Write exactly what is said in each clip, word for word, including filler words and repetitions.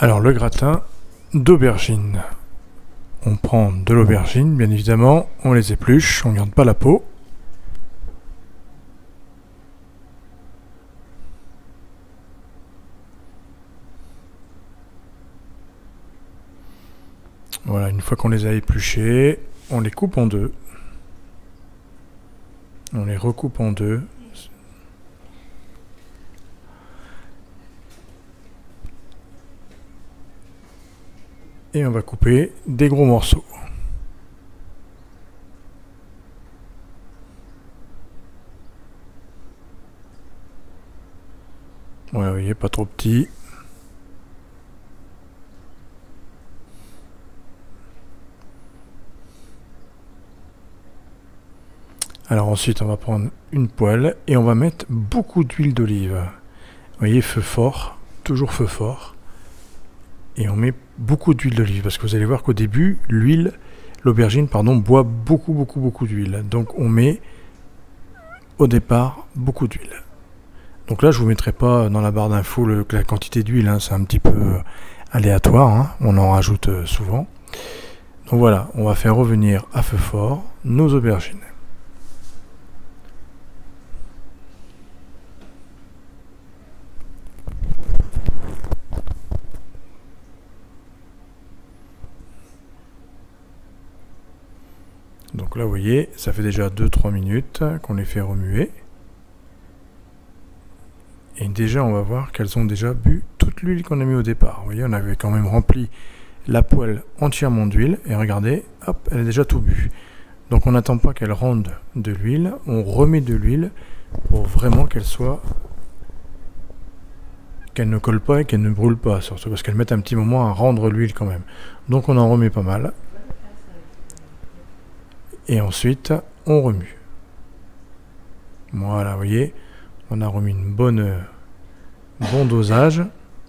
Alors le gratin d'aubergine. On prend de l'aubergine, bien évidemment, on les épluche, on ne garde pas la peau. Voilà, une fois qu'on les a épluchés, on les coupe en deux. On les recoupe en deux. Et on va couper des gros morceaux. Ouais, vous voyez, pas trop petit. Alors ensuite, on va prendre une poêle et on va mettre beaucoup d'huile d'olive. Vous voyez, feu fort, toujours feu fort. Et on met beaucoup d'huile d'olive parce que vous allez voir qu'au début, l'huile, l'aubergine, pardon, boit beaucoup, beaucoup, beaucoup d'huile. Donc on met au départ beaucoup d'huile. Donc là, je vous mettrai pas dans la barre d'infos la quantité d'huile, hein, c'est un petit peu aléatoire, hein, on en rajoute souvent. Donc voilà, on va faire revenir à feu fort nos aubergines. Donc là, vous voyez, ça fait déjà deux trois minutes qu'on les fait remuer. Et déjà, on va voir qu'elles ont déjà bu toute l'huile qu'on a mis au départ. Vous voyez, on avait quand même rempli la poêle entièrement d'huile. Et regardez, hop, elle a déjà tout bu. Donc on n'attend pas qu'elle rende de l'huile. On remet de l'huile pour vraiment qu'elle soit... qu'elle ne colle pas et qu'elle ne brûle pas. Surtout parce qu'elle met un petit moment à rendre l'huile quand même. Donc on en remet pas mal. Et ensuite, on remue. Voilà, vous voyez, on a remis une bonne, bon dosage.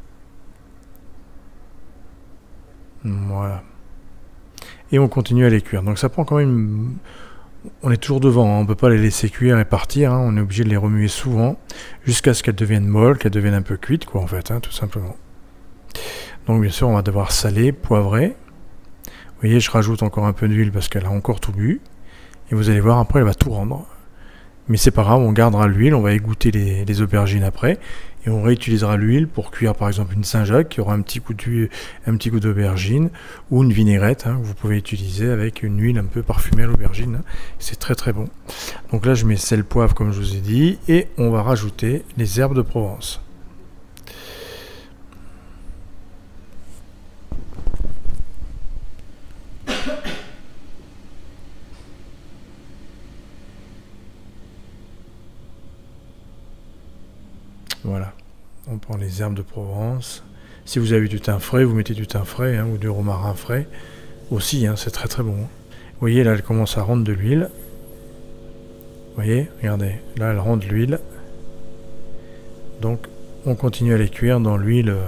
Voilà. Et on continue à les cuire. Donc ça prend quand même... On est toujours devant, hein, on ne peut pas les laisser cuire et partir. Hein, on est obligé de les remuer souvent, jusqu'à ce qu'elles deviennent molles, qu'elles deviennent un peu cuites, quoi, en fait, hein, tout simplement. Donc bien sûr, on va devoir saler, poivrer. Vous voyez, je rajoute encore un peu d'huile parce qu'elle a encore tout bu. Et vous allez voir, après, elle va tout rendre. Mais c'est pas grave, on gardera l'huile, on va égoutter les, les aubergines après. Et on réutilisera l'huile pour cuire, par exemple, une Saint-Jacques qui aura un petit coup d'huile, un petit coup d'aubergine. Ou une vinaigrette, hein, que vous pouvez utiliser avec une huile un peu parfumée à l'aubergine. Hein. C'est très très bon. Donc là, je mets sel, poivre, comme je vous ai dit. Et on va rajouter les herbes de Provence. Voilà, on prend les herbes de Provence. Si vous avez du thym frais, vous mettez du thym frais, hein, ou du romarin frais aussi, hein, c'est très très bon. Vous voyez, là elle commence à rendre de l'huile. Vous voyez, regardez, là elle rend de l'huile. Donc on continue à les cuire dans l'huile. Euh,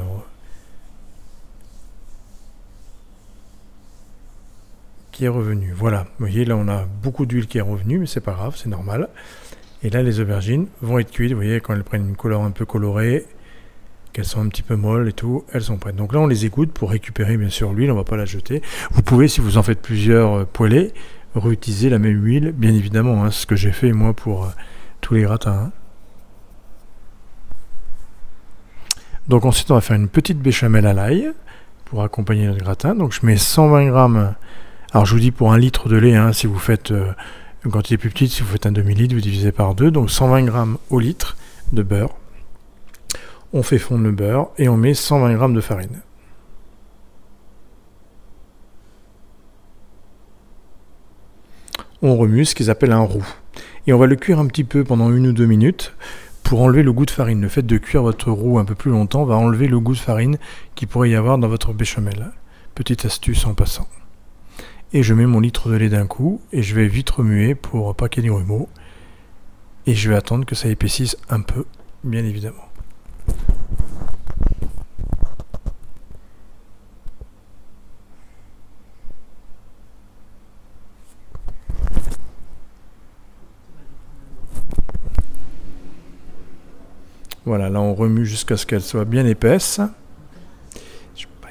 qui est revenue. Voilà, vous voyez, là on a beaucoup d'huile qui est revenue, mais c'est pas grave, c'est normal. Et là, les aubergines vont être cuites. Vous voyez, quand elles prennent une couleur un peu colorée, qu'elles sont un petit peu molles et tout, elles sont prêtes. Donc là, on les égoutte pour récupérer, bien sûr, l'huile. On ne va pas la jeter. Vous pouvez, si vous en faites plusieurs euh, poêlés, réutiliser la même huile, bien évidemment. Hein, c'est ce que j'ai fait, moi, pour euh, tous les gratins. Hein. Donc ensuite, on va faire une petite béchamel à l'ail pour accompagner notre gratin. Donc je mets cent vingt grammes. Alors je vous dis pour un litre de lait, hein, si vous faites... Euh, une quantité plus petite, si vous faites un demi-litre, vous divisez par deux, donc cent vingt grammes au litre de beurre. On fait fondre le beurre et on met cent vingt grammes de farine. On remue ce qu'ils appellent un roux. Et on va le cuire un petit peu pendant une ou deux minutes pour enlever le goût de farine. Le fait de cuire votre roux un peu plus longtemps va enlever le goût de farine qu'il pourrait y avoir dans votre béchamel. Petite astuce en passant. Et je mets mon litre de lait d'un coup, et je vais vite remuer pour pas qu'il y ait du grumeaux. Et je vais attendre que ça épaississe un peu, bien évidemment. Voilà, là on remue jusqu'à ce qu'elle soit bien épaisse.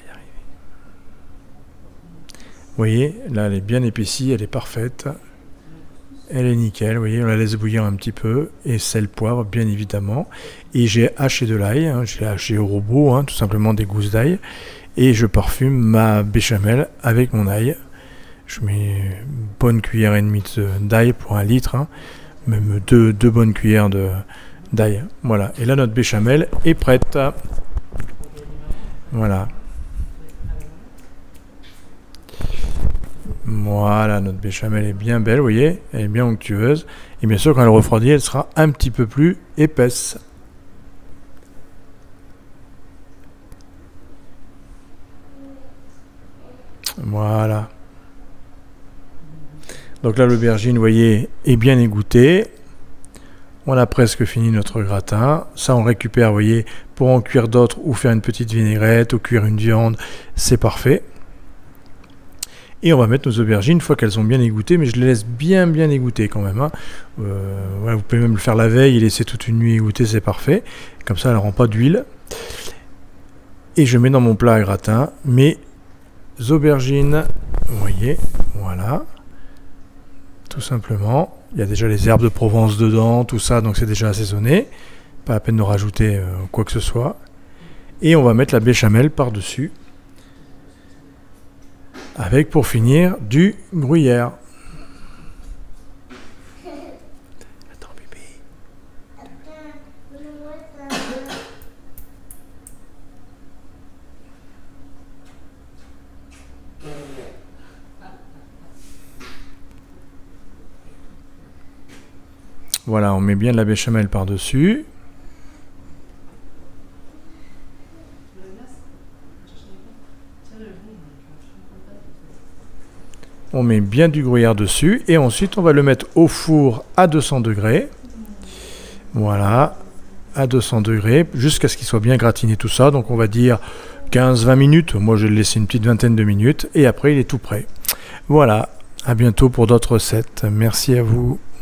Vous voyez, là elle est bien épaissie, elle est parfaite. Elle est nickel, vous voyez, on la laisse bouillir un petit peu. Et sel, poivre, bien évidemment. Et j'ai haché de l'ail, hein, j'ai haché au robot, hein, tout simplement des gousses d'ail. Et je parfume ma béchamel avec mon ail. Je mets une bonne cuillère et demie d'ail pour un litre, hein, même deux, deux bonnes cuillères de d'ail. Voilà, et là notre béchamel est prête. Voilà. Voilà, notre béchamel est bien belle, vous voyez, elle est bien onctueuse. Et bien sûr, quand elle refroidit, elle sera un petit peu plus épaisse. Voilà. Donc là, l'aubergine, vous voyez, est bien égouttée. On a presque fini notre gratin. Ça, on récupère, vous voyez, pour en cuire d'autres ou faire une petite vinaigrette ou cuire une viande, c'est parfait. Et on va mettre nos aubergines une fois qu'elles sont bien égouttées, mais je les laisse bien bien égoutter quand même. Hein. Euh, ouais, vous pouvez même le faire la veille et laisser toute une nuit égoutter, c'est parfait. Comme ça, elle ne rend pas d'huile. Et je mets dans mon plat à gratin mes aubergines. Vous voyez, voilà. Tout simplement. Il y a déjà les herbes de Provence dedans, tout ça, donc c'est déjà assaisonné. Pas la peine de rajouter euh, quoi que ce soit. Et on va mettre la béchamel par-dessus. Avec, pour finir, du gruyère. Attends, bébé. Voilà, on met bien de la béchamel par-dessus. On met bien du gruyère dessus et ensuite on va le mettre au four à deux cents degrés. Voilà, à deux cents degrés, jusqu'à ce qu'il soit bien gratiné tout ça. Donc on va dire quinze vingt minutes. Moi je vais le laisser une petite vingtaine de minutes et après il est tout prêt. Voilà, à bientôt pour d'autres recettes. Merci à vous.